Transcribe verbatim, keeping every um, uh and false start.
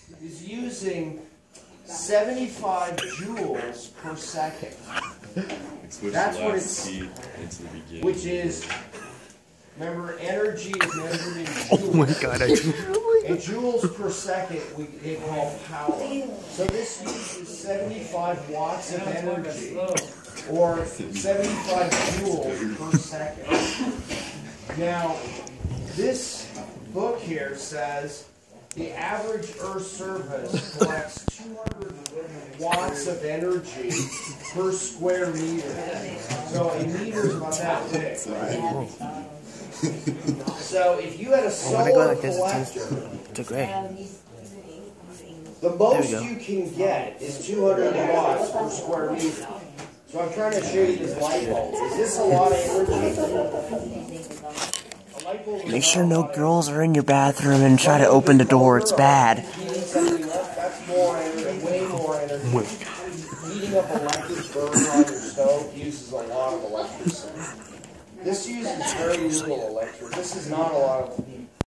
is using seventy-five joules per second. That's what it's, speed into the beginning. which is, remember, energy is measured in joules. Oh my god, I just... And joules per second we they call power. So this uses seventy-five watts of energy, or seventy-five joules per second. Now, this book here says the average Earth surface collects two hundred watts of energy per square meter. So a meter is about that big. So if you had a solar go like this, collector, it's a gray. the most go. you can get is two hundred watts per square meter. So I'm trying to show you this light bulb. Is this a lot of energy? A light bulb is Make not sure a no lot of girls are in your bathroom and try to open the door, it's bad. Heating something up, that's more energy, way more energy. Heating up electric burner on your stove uses a lot of electricity. This uses very little electricity. This is not a lot of